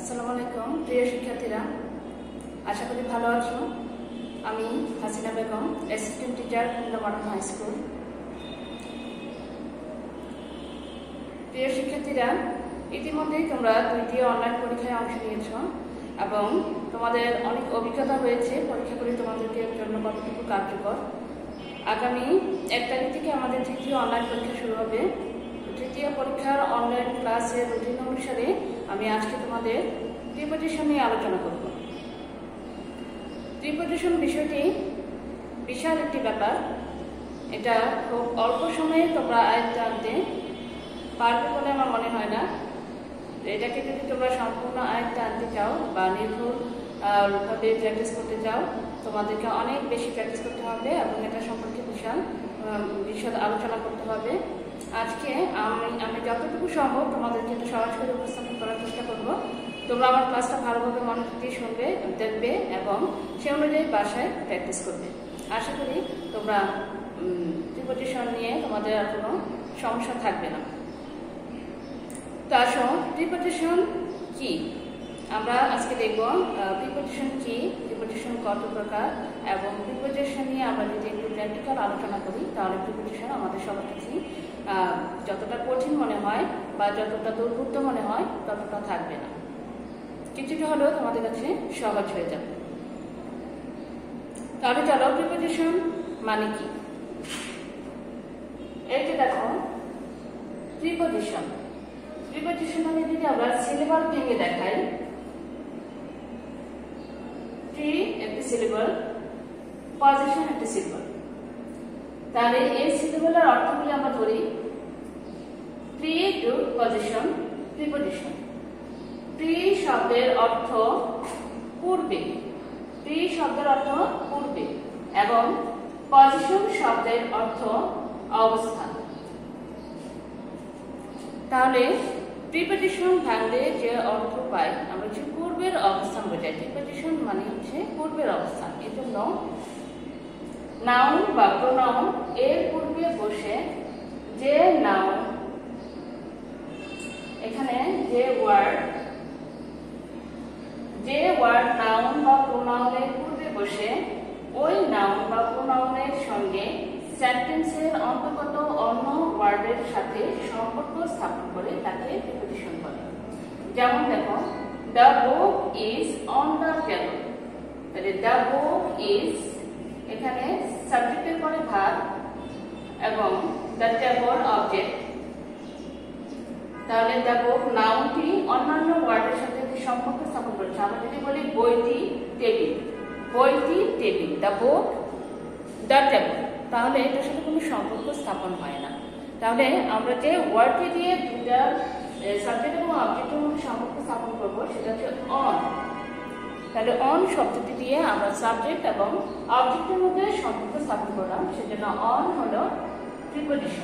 আসসালামু আলাইকুম প্রিয় শিক্ষার্থীরা, আশা করি ভালো আছো। আমি Hasina Begum, assistant teacher Comilla modern high school. প্রিয় শিক্ষার্থীরা, ইতিমধ্যেই তোমরা দুইটি অনলাইন পরীক্ষায় অংশ নিয়েছ এবং তোমাদের অনেক অভিজ্ঞতা হয়েছে পরীক্ষাগুলি তোমাদেরকে জন্য কতটুকু কার্যকর। আগামী 1 তারিখ থেকে আমাদের তৃতীয় অনলাইন পরীক্ষা শুরু হবে। তৃতীয় পরীক্ষার অনলাইন ক্লাসের রুটিন অনুসারে আমি আজকে তোমাদের প্রিপোজিশন নিয়ে আলোচনা করব। প্রিপোজিশন বিষয়টি বিশাল একটি ব্যাপার। এটা খুব অল্প সময়ে তোমরা আয়ত্তে আনতে পারবে বলে আমার মনে হয় না। এটাকে যদি তোমরা সম্পূর্ণ আয়ত্তে আনতে চাও বা নির্ভুলভাবে প্র্যাকটিস করতে চাও, তোমাদেরকে অনেক বেশি প্র্যাকটিস করতে হবে এবং এটা সম্পর্কে বিশদ আলোচনা করতে হবে। আজকে আমি যতটুকু সম্ভব তোমাদেরকে এটা সহজ করে উপস্থাপন করার চেষ্টা করব। তোমরা আমার ক্লাসটা ভালোভাবে মনোযোগ দিয়ে শুনবে, দেখবে এবং সে অনুযায়ী বাসায় প্র্যাকটিস করবে। আশা করি তোমরা প্রিপোজিশন নিয়ে তোমাদের আর কোনো সমস্যা থাকবে না। তো আসো, প্রিপোজিশন কি আমরা আজকে দেখব। প্রিপোজিশন কি, প্রিপোজিশন কত প্রকার এবং প্রিপোজিশন নিয়ে আমরা যদি একটু প্র্যাকটিক্যাল আলোচনা করি তাহলে প্রিপোজিশন আমাদের সবার কাছে যতটা কঠিন মনে হয় বা যতটা দুর্বৃত্ত মনে হয় ততটা থাকবে না, কিছুটা হলেও তোমাদের কাছে সহজ হয়ে যাবে। তাহলে চলো, প্রিপোজিশন মানে কি। এই যে দেখো, প্রিপোজিশন মানে যদি আমরা সিলেবাল ভেঙে দেখাই, প্রি একটি সিলেবাল, পজিশন একটি সিলেবাল। তাহলে এই সিলেবালের অর্থগুলি আমরা ধরি। Pre to position, preposition. Pre শব্দের অর্থ পূর্বে, প্রি শব্দের অর্থ পূর্বে এবং পজিশন শব্দের অর্থ অবস্থান। তাহলে প্রিপোজিশন ভাঙলে যে অর্থ পাই আমরা হচ্ছে পূর্বের অবস্থান বোঝাই। প্রিপোজিশন মানে হচ্ছে পূর্বের অবস্থান। এর জন্য নাউন বা প্রোনাউন এর পূর্বে বসে যে নাউন, এখানে যে ওয়ার্ড নাউন বা প্রোনাউনের পূর্বে বসে ওই নাউন বা প্রোনাউনের সঙ্গে সেন্টেন্সের অন্তর্গত অন্য ওয়ার্ডের সাথে সম্পর্ক স্থাপন করে তাকে প্রিপোজিশন বলে। যেমন দেখো, the book is on the table. তাহলে দ্য বুক ইজ, এখানে সাবজেক্টের পরে ভার্ব এবং দ্য টেবল অবজেক্ট। তাহলে দ্য বুক নাউনটি অন্যান্য ওয়ার্ডের সাথে সম্পর্ক স্থাপন করেছে। আমরা যদি বলি বইটি টেবিল, বইটি table, the book the table, তাহলে এটার সাথে কোনো সম্পর্ক স্থাপন হয় না। তাহলে আমরা যে ওয়ার্ডটি দিয়ে দুটা সাবজেক্ট এবং অবজেক্টের মধ্যে সম্পর্ক স্থাপন করবো সেটা হচ্ছে অন। তাহলে অন শব্দটি দিয়ে আমরা সাবজেক্ট এবং অবজেক্টের মধ্যে সম্পর্ক স্থাপন করলাম, সেজন্য অন হলো প্রিপোজিশন।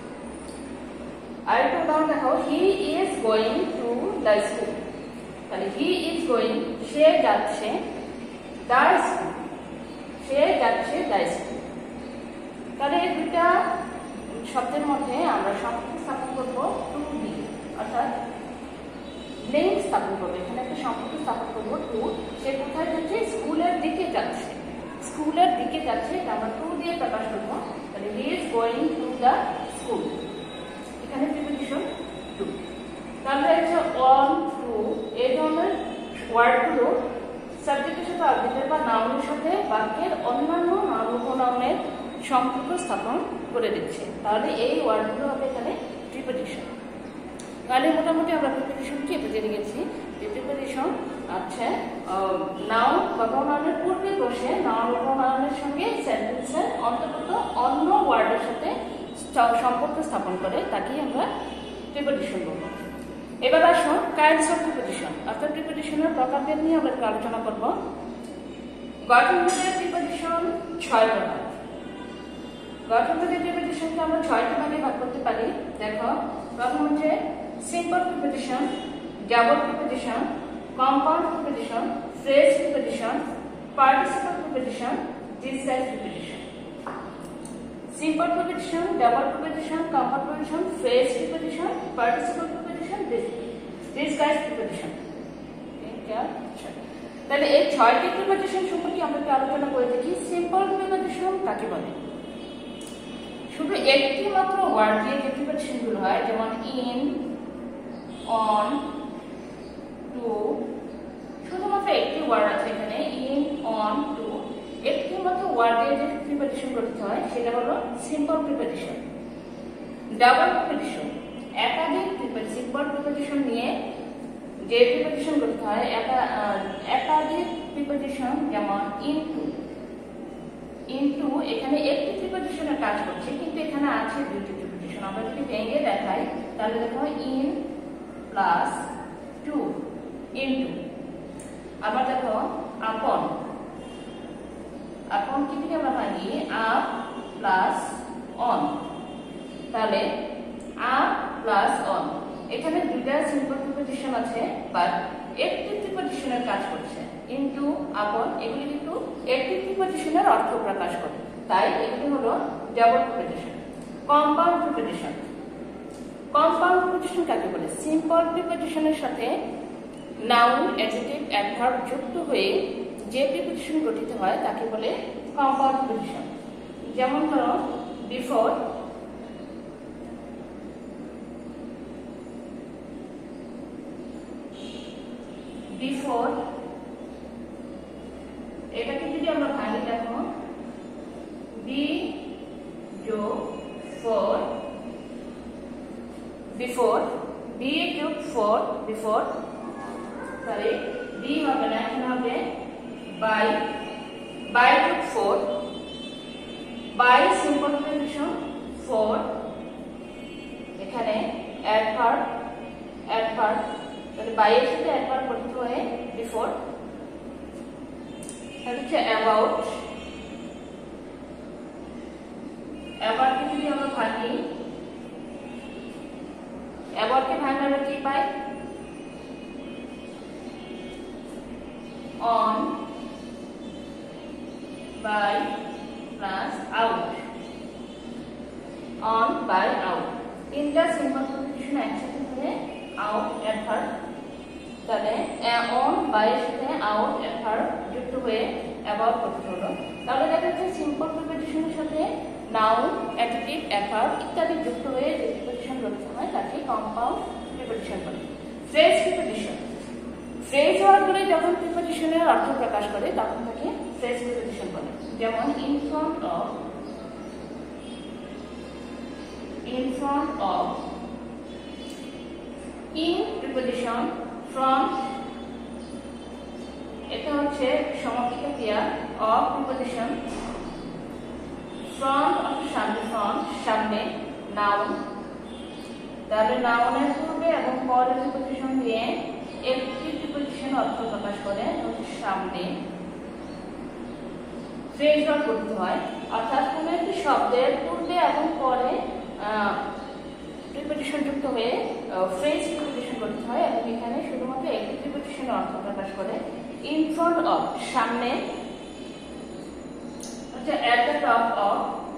আরেকটা উদাহরণ দেখো, he is going to the school. তাহলে হি ইজ গোয়িং, সে যাচ্ছে, দ্য স্কুল, সে যাচ্ছে দ্য স্কুল। তাহলে এই দুটা শব্দের মধ্যে আমরা সম্পর্ক স্থাপন করবো টু দিয়ে, অর্থাৎ লিঙ্ক স্থাপন করবো। এখানে একটা সম্পর্ক স্থাপন করবো টু। সে কোথায় যাচ্ছে? স্কুলের দিকে যাচ্ছে, স্কুলের দিকে যাচ্ছে, এটা আমরা টু দিয়ে প্রকাশ করবো। তাহলে he is going to the school, এখানে প্রিপোজিশন টু। তাহলে হচ্ছে অন, টু, এই ধরনের ওয়ার্ডগুলো সাবজেক্টের সাথে অবজেক্টের বা নাউনের সাথে বাক্যের অন্যান্য নাউন প্রোনাউনের সম্পর্ক স্থাপন করে দিচ্ছে। তাহলে এই ওয়ার্ডগুলো হবে এখানে প্রিপোজিশন। তাহলে মোটামুটি আমরা প্রিপোজিশন কি জেনে গেছি। প্রিপোজিশন আছে নাউন বা প্রোনাউনের পূর্বে বসে নাউন ও প্রোনাউনের সঙ্গে সেন্টেন্সের অন্তর্গত অন্য ওয়ার্ডের সাথে সম্পর্ক স্থাপন করে তাকেই আমরা প্রিপোজিশন বলবো। এবার আসো কাইন্ডস অফ প্রিপোজিশন, অর্থাৎ প্রিপোজিশনের প্রকারভেদ নিয়ে আমরা একটু আলোচনা করব। গঠনভেদে প্রিপোজিশন 6 প্রকার। গঠনভেদে প্রিপোজিশনকে আমরা 6টি ভাগে ভাগ করতে পারি। দেখো, প্রথম হচ্ছে simple preposition, double preposition, compound preposition, phrase preposition, participle preposition, disguise preposition. Simple preposition, double preposition, compound preposition, phrase preposition, participle preposition, disguise preposition. Simple preposition, double preposition, compound preposition, phrase preposition, participle preposition, disguise preposition. পেয়ার ছয়। তাহলে এই 6টি preposition সম্পর্কে আমরা একটু আলোচনা করে দেখি। সিম্পল প্রিপজিশন কাকে বলে? শুধু একটি মাত্র ওয়ার্ড দিয়ে যে প্রিপজিশন গুলো হয়, যেমন ইন, অন, টু, শুধুমাত্র একটি ওয়ার্ড আছে এখানে, ইন, অন, টু, একটি মাত্র ওয়ার্ড দিয়ে যে প্রিপজিশন করতে হয় সেটা হলো সিম্পল প্রিপজিশন। ডাবল প্রিপজিশন, একাধিক সিম্পল প্রিপজিশন নিয়ে যে প্রিপজিশন করতে হয়, একাধিক প্রিপজিশন, যেমন ইনটু। ইনটু এখানে একটি প্রিপজিশনের কাজ করছে, কিন্তু এখানে আছে দুটি প্রিপজিশন। আমরা যদি ভেঙে দেখাই তাহলে দেখো ইন প্লাস টু, ইনটু। আবার দেখো আপন, আপন কি থেকে আমরা ভাঙি? Up plus on. তাহলে আপ প্লাস অন, এখানে দুইটা সিম্পল প্রিপজিশন আছে, বাট একটি প্রিপজিশনের কাজ করছে। ইনটু, আপন, এগুলি কিন্তু একটি প্রিপজিশনের অর্থ প্রকাশ করে, তাই এগুলি হলো double preposition. Compound preposition, compound preposition কাকে বলে? সিম্পল প্রিপজিশনের সাথে নাউন, অ্যাডজেক্টিভ, অ্যাডভার্ব যুক্ত হয়ে যে প্রিপজিশন গঠিত হয় তাকে বলে কম্পাউন্ড প্রিপজিশন। যেমন ধরো বিফোর, বিফোর এটাকে যদি আমরা ভাঙি দেখো বি যোগ ফোর, বিফোর, বি যোগ ফোর, বিফোর, সরি বি হবে না, এখানে হবে বাই, বাই যোগ fore, by simple preposition fore, এখানে অ্যাডভার্ব, অ্যাডভার্ব, তাহলে বাই এর সাথে অ্যাডভার্ব গঠিত হয়ে বিফোর। তাহলে হচ্ছে অ্যাবাউট, অ্যাবাউটকে যদি আমরা ভাঙি, অ্যাবাউটকে ভাঙলে আমরা কি পাই? On, by plus out, on, by, out, তিনটা সিম্পল প্রিপজিশন একসাথে হয়ে আউট অ্যাডভার্ব। তাহলে অন, বাই এর সাথে আউট অ্যাডভার্ব যুক্ত হয়ে অ্যাবাউট গঠিত হলো। তাহলে দেখা যাচ্ছে সিম্পল প্রিপজিশনের সাথে নাউন, অ্যাডজেক্টিভ, অ্যাডভার্ব ইত্যাদি যুক্ত হয়ে যে প্রিপজিশন গঠিত হয় তাকে কম্পাউন্ড প্রিপজিশন বলে। ফ্রেজ প্রিপজিশন, ফ্রেজ ওয়ার্ডগুলি যখন প্রিপজিশনের অর্থ প্রকাশ করে তখন তাকে ফ্রেজ প্রিপজিশন বলে। যেমন in front of, in front of, in preposition, front এটা হচ্ছে সমাপিত ক্রিয়া, অফ প্রিপজিশন, ফ্রন্ট অফ সামনে, ফ্রন্ট সামনে, নাউন। তাহলে নাউনের পূর্বে এবং পরে প্রিপজিশন দিয়ে একটি প্রিপজিশন অর্থ প্রকাশ করে হচ্ছে সামনে। ফ্রেজ ওয়ার্ড করতে হয়, অর্থাৎ কোন একটি শব্দের পূর্বে এবং পরে প্রিপজিশন যুক্ত হয়ে ফ্রেজ প্রিপজিশন করতে হয়, এবং এখানে শুধুমাত্র একটি প্রিপজিশনের অর্থ প্রকাশ করে। ইন ফ্রন্ট অফ সামনে, হচ্ছে at the top of,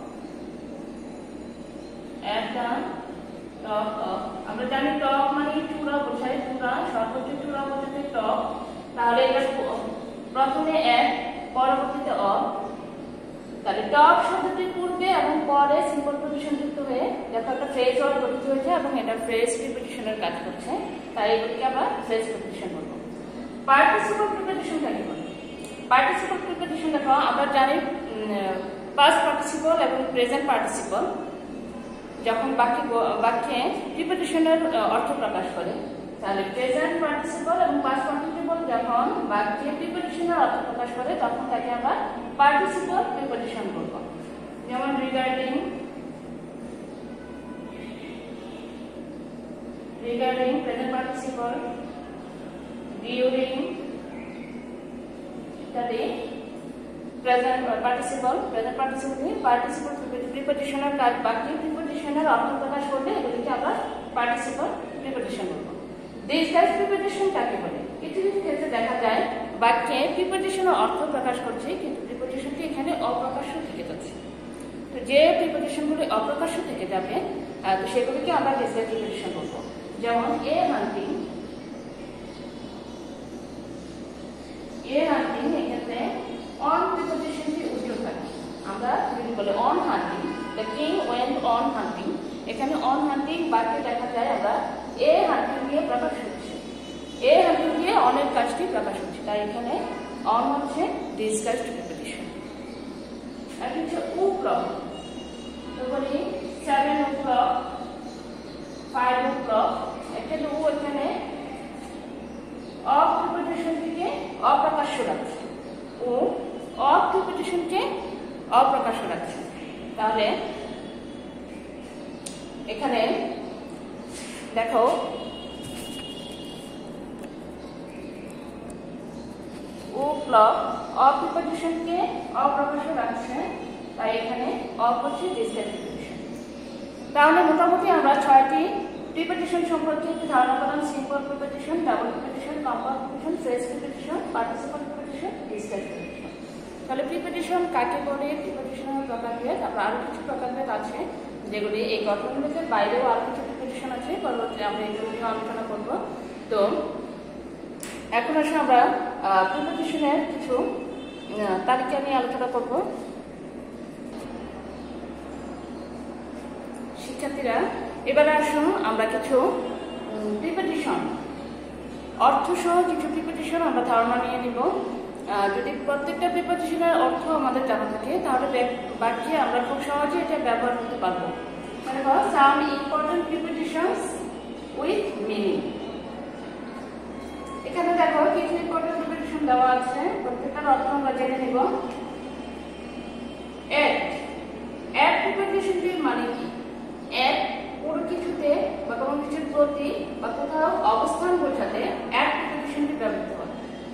at the top of, আমরা জানি টপ মানে চূড়া বোঝায়, চূড়া, সর্বোচ্চ চূড়া বোঝাতে টপ। তাহলে এটা প্রথমে এট, পরবর্তীতে অফ। তাহলে টপ শব্দটির পূর্বে এবং পরে সিম্পল প্রিপজিশন যুক্ত হয়ে দেখো একটা ফ্রেজ ওয়ার্ড গঠিত হয়েছে এবং এটা ফ্রেজ প্রিপজিশনের কাজ করছে, তাই এগুলিকে আমরা ফ্রেজ প্রিপজিশন বলবো। পার্টিসিপল প্রিপজিশন কাকে বলে? পার্টিসিপল প্রিপজিশন দেখো আমরা জানি পাস্ট পার্টিসিপল এবং প্রেজেন্ট পার্টিসিপল যখন বাক্যে প্রিপজিশনের অর্থ প্রকাশ করে, তাহলে প্রেজেন্ট পার্টিসিপল এবং পাস্ট পার্টিসিপল যখন বাক্যে প্রিপজিশনের অর্থ প্রকাশ করে তখন তাকে আমরা পার্টিসিপল প্রিপজিশন বলবো। যেমন regarding, regarding present participle, during ইত্যাদি প্রেজেন্ট পার্টিসিপল। প্রেজেন্ট পার্টিসিপল প্রিপজিশনের কাজ, বাক্যে প্রিপজিশনের অর্থ প্রকাশ করলে এগুলিকে আমরা পার্টিসিপল প্রিপজিশন বলবো। দিস গাইস প্রিপজিশন কাকে বলে? কিছু কিছু ক্ষেত্রে দেখা যায় বাক্যে প্রিপজিশনের অর্থ প্রকাশ করছে কিন্তু প্রিপজিশনটি এখানে অপ্রকাশ্য থেকে যাচ্ছে। তো যে প্রিপজিশনগুলি অপ্রকাশ্য থেকে যাবে তো সেগুলিকে আমরা দিস গাইস প্রিপজিশন বলবো। যেমন এ হান্টিং, এ হান্টিং এক্ষেত্রে অন প্রিপোজিশনটি উজ্জ্বল থাকে। আমরা যদি বলি on hunting, the king went on hunting, এখানে অন হান্টিং বাক্যে দেখা যায় আমরা এ হান্টিং দিয়ে প্রকাশ হচ্ছে, এ হান্টিং দিয়ে অনেক কাজটি প্রকাশ হচ্ছে, তাই এখানে অন হচ্ছে ডিসকাসড প্রিপোজিশন। আর হচ্ছে ও ক্লক, তো বলি 7 o'clock, 5 o'clock, এখানে ও এখানে অফ প্রিপোজিশনটিকে অপ্রকাশ্য রাখছে, ও অফ প্রিপোজিশনকে অপ্রকাশ্য রাখছে। তাহলে এখানে দেখো ও ক্লক অফ প্রিপোজিশনকে অপ্রকাশ্য রাখছে, তাই এখানে অফ হচ্ছে ডিসকাস প্রিপোজিশন। তাহলে মোটামুটি আমরা 6টি প্রিপোজিশন সম্পর্কে একটি ধারণা পেলাম। Simple preposition, double preposition, compound preposition, phrase preposition, participle preposition, discuss preposition. তাহলে প্রিপোজিশন কাকে বলে, প্রিপোজিশনের প্রকারভেদ, আমরা আরো কিছু প্রকারভেদ আছে যেগুলি এই গঠনভেদের বাইরেও আরো কিছু প্রিপোজিশন আছে, পরবর্তীতে আমরা এগুলো নিয়ে আলোচনা করব। তো এখন আসলে আমরা প্রিপোজিশনের কিছু তালিকা নিয়ে আলোচনা করব। শিক্ষার্থীরা এবারে আসুন আমরা কিছু প্রিপোজিশন অর্থসহ কিছু প্রিপোজিশন আমরা ধারণা নিয়ে নিব। যদি প্রত্যেকটা প্রিপোজিশনের অর্থ আমাদের জানা থাকে তাহলে বাক্যে আমরা খুব সহজে এটা ব্যবহার করতে পারবো। দেখো some important prepositions with meaning. এখানে দেখো কিছু ইম্পর্টেন্ট প্রিপোজিশন দেওয়া আছে, প্রত্যেকটার অর্থ আমরা জেনে নিব। এট, এট প্রিপোজিশনটির মানে কি? এট কোনো কিছুতে বা কোনো কিছুর প্রতি বা কোথাও অবস্থান বোঝাতে এট প্রিপোজিশনটি ব্যবহৃত হয়।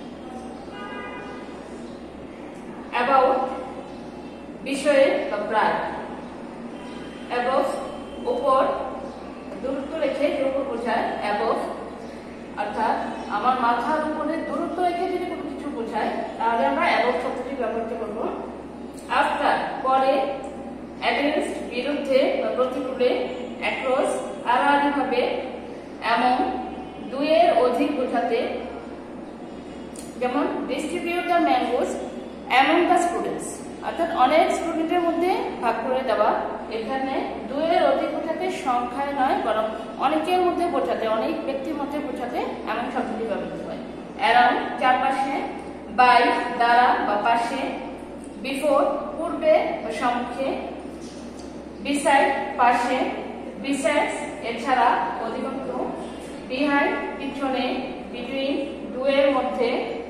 অ্যাবাউট বিষয়ে বা প্রায়, অ্যাবভ উপর, দূরত্ব রেখে এর উপর বোঝায় অ্যাবভ, অর্থাৎ আমার মাথার উপরে দূরত্ব রেখে যদি কোনো কিছু বোঝায় তাহলে আমরা অ্যাবভ শব্দটি ব্যবহার করব। আফটার পরে, অ্যাগেইনস্ট বিরুদ্ধে বা প্রতিকূলে, অ্যাক্রস আড়াআড়িভাবে, এমন দুইয়ের অধিক বোঝাতে, যেমন distribute the mangoes among the students, অর্থাৎ অনেক স্টুডেন্টের মধ্যে ভাগ করে দেওয়া। এখানে দুইয়ের অধিক বোঝাতে সংখ্যায় নয় বরং অনেকের মধ্যে বোঝাতে, অনেক ব্যক্তির মধ্যে বোঝাতে এমন শব্দটি ব্যবহৃত হয়। অ্যারাউন্ড চারপাশে, বাই দ্বারা বা পাশে, বিফোর পূর্বে বা সম্মুখে, বিসাইড পাশে, বিসাইডস এছাড়া অধিকন্তু, বিহাইন্ড পিছনে, বিটুইন দুয়ের মধ্যে,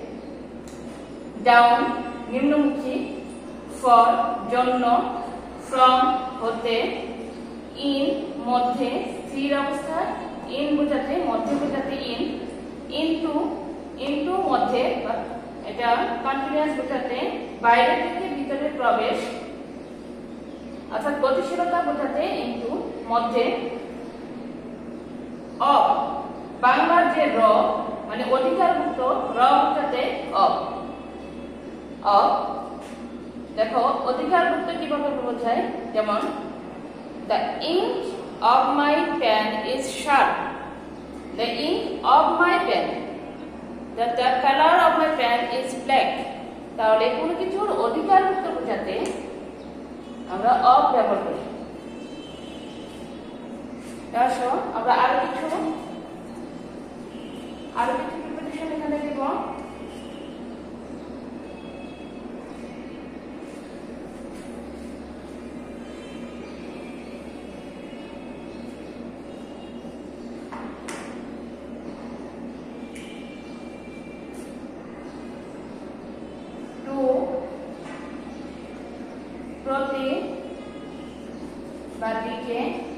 ডাউন নিম্নমুখী, ফর জন্য, ফ্রম হতে, ইন মধ্যে স্থির অবস্থা, ইন বোঝাতে মধ্যে বোঝাতে ইন, ইনটু ইনটু মধ্যে এটা কন্টিনিউয়াস বোঝাতে, বাইরে থেকে ভিতরে প্রবেশ অর্থাৎ গতিশীলতা বোঝাতে ইনটু মধ্যে, অফ বাংলার যে র মানে অধিকারভুক্ত, র বোঝাতে অফ, অফ দেখো অধিকারভুক্ত কিভাবে বোঝায়, যেমন the ink of my pen is sharp, the ink of my pen, the colour of my pen is black. তাহলে কোনো কিছুর অধিকারভুক্ত বোঝাতে আমরা অফ ব্যবহার করি। আসো আমরা আরো কিছু প্রিপোজিশন এখানে দেব। প্রতি বা দিকে,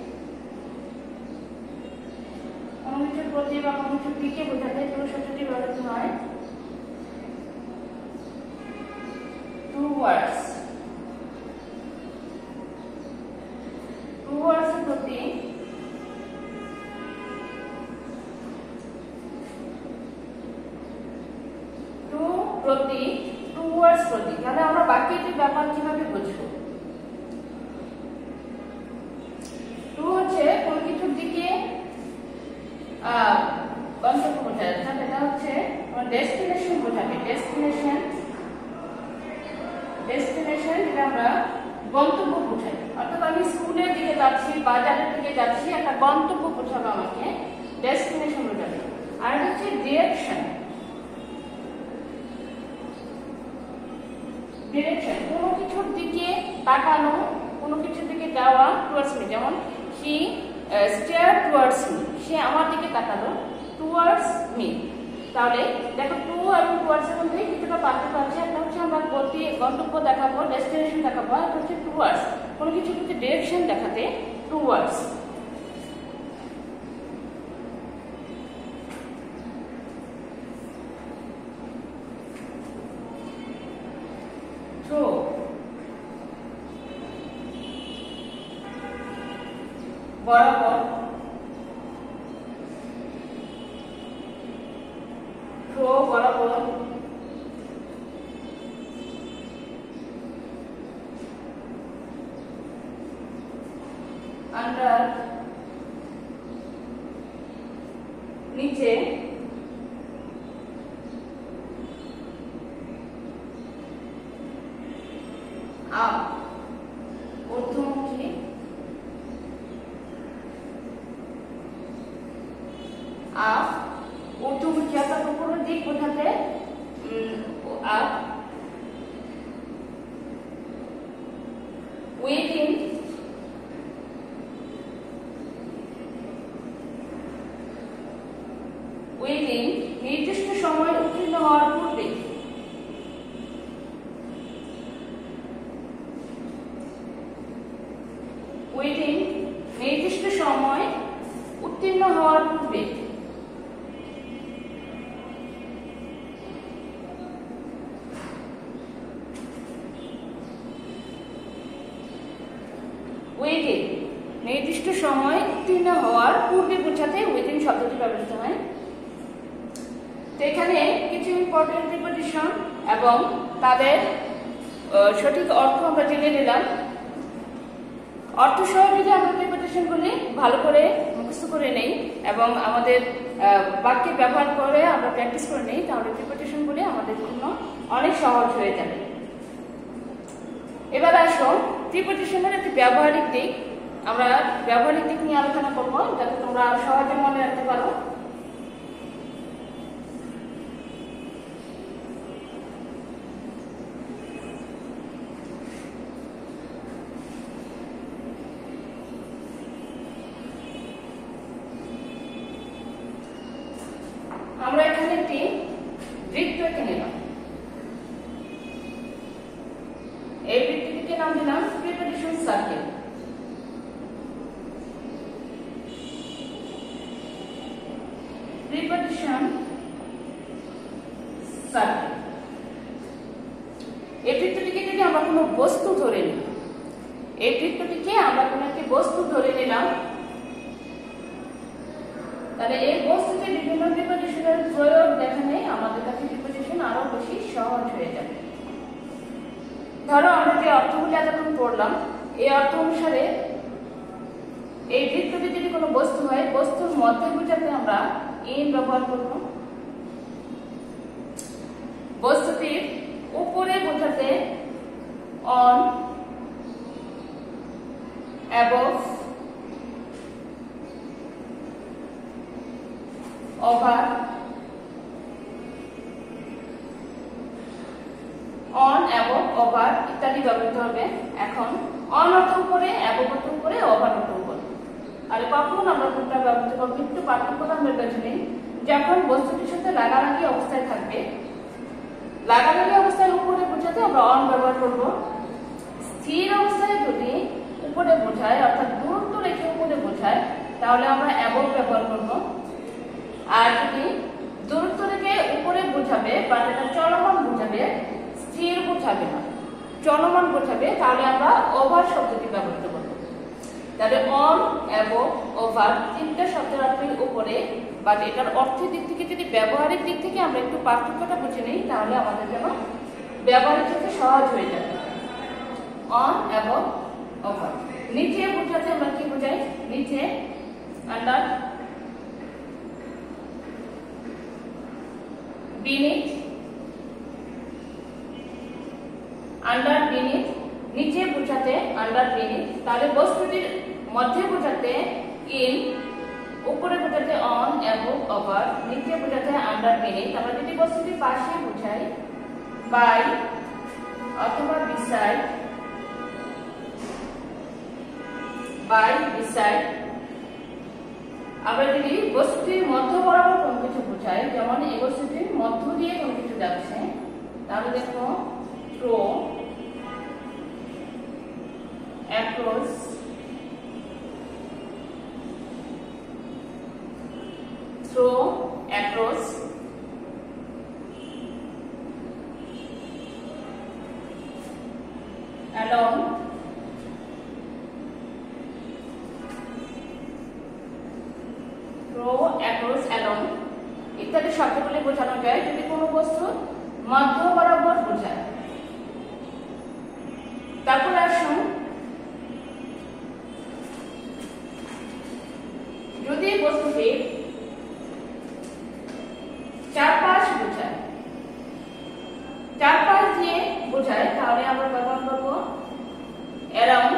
কোনো কিছুর প্রতি বা কোনো কিছুর দিকে বোঝাতে পুরো শব্দটি ব্যবহৃত হয়। টুওয়ার্ডস, টুওয়ার্ডস প্রতি, টু প্রতি, টুওয়ার্ডস প্রতি। তাহলে আমরা বাক্যটির ব্যাপার কিভাবে বুঝবো? টু হচ্ছে কোন কিছুর দিকে গন্তব্য বোঝায়, অর্থাৎ এটা হচ্ছে ডেস্টিনেশন বোঝাবে, ডেস্টিনেশন গন্তব্য বোঝায়। অর্থাৎ আমি স্কুলের দিকে যাচ্ছি, বাজারের দিকে যাচ্ছি, একটা গন্তব্য বোঝাবে আমাকে, ডেস্টিনেশন বোঝাবে। আর হচ্ছে ডিরেকশন, ডিরেকশন কোনো কিছুর দিকে তাকানো, কোনো কিছুর দিকে যাওয়া, টুয়ার্ডস মি, যেমন হি স্টেয়ার টুয়ার্ডস মি, সে আমার দিকে তাকালো, টুয়ার্ডস মি। তাহলে দেখো টু এবং টুয়ার্ডস এর মধ্যে কিছুটা পার্থক্য আছে। একটা হচ্ছে আমরা গন্তব্য দেখাবো, ডেস্টিনেশন দেখাবো, আর হচ্ছে টুয়ার্ডস, কোনো কিছুর প্রতি ডিরেকশন দেখাতে টুয়ার্ডস। থ্রো, বরাবর, থ্রো বরাবর, আন্ডার নিচে, আপ ঊর্ধ্বমুখী, আপ ঊর্ধ্বমুখী অর্থাৎ উপরের দিক বোঝাতে আপ, উইদিন, উইদিন নির্দিষ্ট সময় উত্তীর্ণ হওয়ার পূর্বে, উইদিন নির্দিষ্ট সময় উত্তীর্ণ হওয়ার পূর্বে, উইদিন নির্দিষ্ট সময় উত্তীর্ণ হওয়ার পূর্বে বোঝাতে উইদিন শব্দটি ব্যবহৃত হয়। তো এখানে কিছু ইম্পর্টেন্ট প্রিপোজিশন এবং তাদের সঠিক অর্থ আমরা জেনে নিলাম। অর্থ সহ যদি আমরা প্রিপোজিশনগুলি ভালো করে মুখস্থ করে নেই এবং আমাদের বাক্যে ব্যবহার করে আমরা প্র্যাকটিস করে নেই, তাহলে প্রিপোজিশনগুলি আমাদের জন্য অনেক সহজ হয়ে যাবে। এবার আসো প্রিপোজিশনের একটি ব্যবহারিক দিক, আমরা ব্যবহারিক দিক নিয়ে আলোচনা করবো যাতে তোমরা আরো সহজে মনে রাখতে পারো। আমরা এখানে একটি বৃত্ত এঁকে নিলাম, এই বৃত্তটিকে নাম দিলাম প্রিপোজিশন সার্কেল। প্রিপোজিশন সার্কেল, এই বৃত্তটিকে যদি আমরা কোনো বস্তু ধরে নিই, এই বৃত্তটিকে আমরা কোনো একটি বস্তু ধরে নিলাম, তাহলে এই বস্তুতে বিভিন্ন প্রিপোজিশনের প্রয়োগ দেখানে আমাদের কাছে প্রিপোজিশন আরো বেশি সহজ হয়ে যাবে। ধরো আমরা যে অর্থগুলি এতক্ষণ পড়লাম, এই অর্থ অনুসারে এই বৃত্তটি যদি কোনো বস্তু হয়, বস্তুর মধ্যে বোঝাতে আমরা ইন ব্যবহার করব, বস্তুটির উপরে বোঝাতে on, above, over, on, above, over ইত্যাদি ব্যবহৃত হবে। এখন অন অর্থ উপরে, অ্যাবভ অর্থ উপরে, ওভার অর্থ উপরে। আর কখন আমরা কোনটা ব্যবহৃত করবো একটু পার্থক্যটা আমরা বুঝে। যখন বস্তুটির সাথে লাগালাগি অবস্থায় থাকবে, লাগালাগি অবস্থায় উপরে বোঝাতে আমরা অন ব্যবহার করব। স্থির অবস্থায় যদি উপরে বোঝায় অর্থাৎ দূরত্ব রেখে উপরে বোঝায় তাহলে আমরা অ্যাবভ ব্যবহার করব। আর যদি দূরত্ব রেখে উপরে বোঝাবে বা এটা চলমান বোঝাবে, স্থির বোঝাবে না, চলমান বোঝাবে, তাহলে আমরা ওভার শব্দটি ব্যবহৃত করব। তাহলে অন, অ্যাবভ, ওভার তিনটা শব্দের অর্থের উপরে, বাট এটার অর্থের দিক থেকে যদি ব্যবহারিক দিক থেকে আমরা একটু পার্থক্যটা বুঝে নিই তাহলে আমাদের জন্য ব্যবহারিক ক্ষেত্রে সহজ হয়ে যাবে। On, above, over. নিচে বোঝাতে আমরা কি বোঝাই? নিচে, আন্ডার, beneath, under, beneath, নিচে বোঝাতে আন্ডার বিনিথ, তাহলে বস্তুটির মধ্যে বোঝাতে ইন, উপরে বোঝাতে অন, অ্যাবভ, ওভার, নিচে বোঝাতে আন্ডার বিনিথ। আমরা যদি বস্তুটির পাশে বোঝাই বাই অথবা বিসাইড, বাই বিসাইড। আমরা যদি বস্তুটির মধ্য বরাবর কোনো কিছু বোঝাই, যেমন এই বস্তুটির মধ্য দিয়ে কোনো কিছু যাচ্ছে, তাহলে দেখো through, across, through, across, along, through, across, along ইত্যাদি শব্দগুলি বোঝানো যায় যদি কোনো বস্তু মধ্য বরাবর বোঝায়। তারপর আসুন, যদি বস্তুটির চারপাশ বোঝায়, চারপাশ দিয়ে বোঝায়, তাহলে আমরা ব্যবহার করব অ্যারাউন্ড।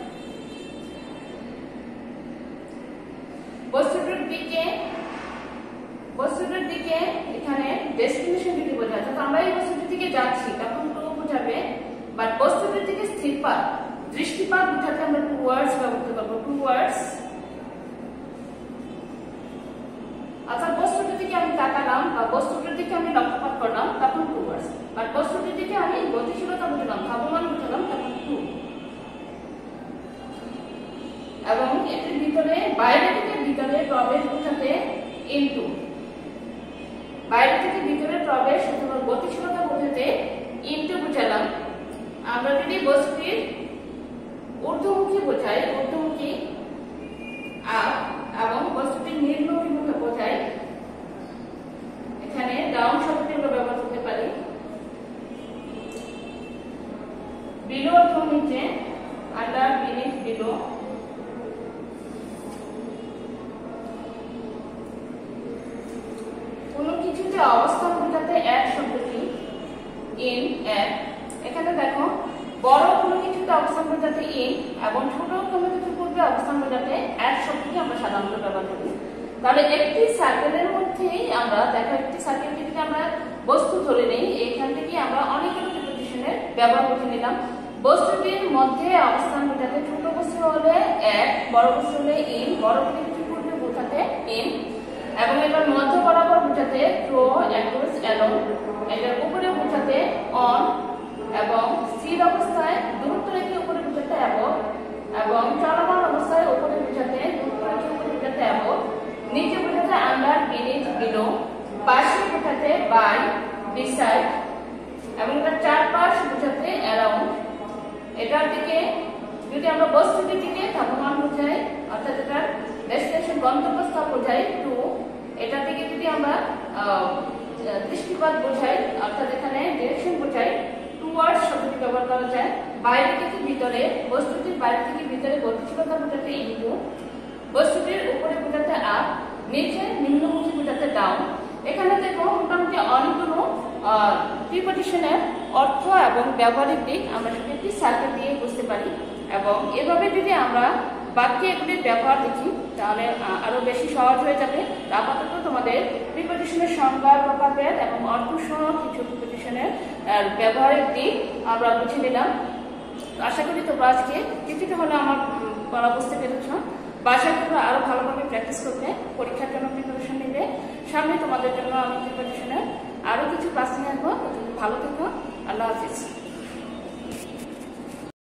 বস্তুটির দিকে এখানে ডেস্টিনেশন যদি বোঝায়, তো আমরা এই বস্তুটির দিকে যাচ্ছি তখন টু বোঝাবে, বাট বস্তুটির দিকে স্থিরপাত, দৃষ্টিপাত বোঝাতে আমরা টুয়ার্ডস ব্যবহার করব, টুয়ার্ডস। অর্থাৎ বস্তুটির দিকে আমি তাকালাম বা বস্তুটির দিকে আমি লক্ষ্যপাত করলাম তখন টুয়ার্ডস, বাট বস্তুটির দিকে আমি গতিশীলতা বুঝলাম, ধাবমান বুঝলাম তখন টু। এবং এটির ভিতরে, বাইরে থেকে ভিতরে প্রবেশ বোঝাতে ইনটু, বাইরে থেকে ভিতরে প্রবেশ অথবা গতিশীলতা বোঝাতে ইনটু বুঝালাম। আমরা যদি বস্তুটির ঊর্ধ্বমুখী বোঝাই, ঊর্ধ্বমুখী আপ, এবং বস্তুটির নিম্নমুখী বোঝাই, এখানে ডাউন শব্দটি আমরা ব্যবহার করতে পারি। বিলো অথবা নিচে, আন্ডার, বিনিথ, বিলো। কোন কিছুতে অবস্থান বোঝাতে এক শব্দটি ইন, এক। এখানে দেখো বড় কোনো কিছুতে অবস্থান বোঝাতে ইন এবং ছোট কোনো কিছু পূর্বে অবস্থান বোঝাতে এক শব্দটি আমরা সাধারণত ব্যবহার করি। তাহলে একটি সার্কেলের মধ্যেই আমরা দেখো, একটি সার্কেলকে যদি আমরা বস্তু ধরে নেই, এখান থেকে আমরা অনেকগুলো প্রিপোজিশনের ব্যবহার করে নিলাম। বস্তুটির মধ্যে অবস্থান বোঝাতে ছোট বস্তু হলে এক, বড় বস্তু হলে ইন, বড় কোনো কিছু পূর্বে বোঝাতে ইন, এবং এটার মধ্য বরাবর বোঝাতে থ্রো, অ্যাক্রস, অ্যালং, এটার উপরে বোঝাতে অন, এবং স্থির অবস্থায় দূরত্ব রেখে উপরে বোঝাতে অ্যাবভ, এবং চলমান অবস্থায় উপরে বোঝাতে দূরত্ব রেখে উপরে বোঝাতে অ্যাবভ, নিচে বোঝাতে আন্ডার, বিনিথ, বিলো, পাশে বোঝাতে বাই, বিসাইড, এবং এটার চারপাশ বোঝাতে অ্যারাউন্ড। এটার দিকে যদি আমরা বস্তুটির দিকে ধাবমান বোঝাই, অর্থাৎ এটার ডেস্টিনেশন, গন্তব্যস্থল বোঝাই টু, এটার দিকে যদি আমরা দৃষ্টিপাত বোঝাই, অর্থাৎ এখানে ডিরেকশন বোঝাই, টুয়ার্ডস শব্দটি ব্যবহার করা যায়। বাইরে থেকে ভিতরে, বস্তুটির বাইরে থেকে ভিতরে গতিশীলতা বোঝাতে ইনটু, বস্তুটির উপরে বোঝাতে আপ, নিচে নিম্নমুখী বোঝাতে ডাউন। এখানে দেখো মোটামুটি অনেকগুলো প্রিপোজিশনের অর্থ এবং ব্যবহারিক দিক আমরা একটি সার্কেল দিয়ে বুঝতে পারি, এবং এভাবে যদি আমরা বাক্যে এগুলির ব্যবহার দেখি তাহলে আরো বেশি সহজ হয়ে যাবে। আপাতত তোমাদের প্রিপোজিশনের সংজ্ঞা, প্রকারভেদ এবং অর্থ সহ কিছু প্রিপোজিশনের ব্যবহারিক দিক আমরা বুঝে নিলাম। আশা করি তোমরা আজকে কিছুটা হলে আমার পড়া বুঝতে পেরেছ। বাসায় তোমরা আরো ভালোভাবে প্র্যাকটিস করবে, পরীক্ষার জন্য প্রিপারেশন নিবে। সামনে তোমাদের জন্য আমি প্রিপোজিশনের আরো কিছু ক্লাস নিয়ে আসবো। ভালো থেকো, আল্লাহ হাফিজ।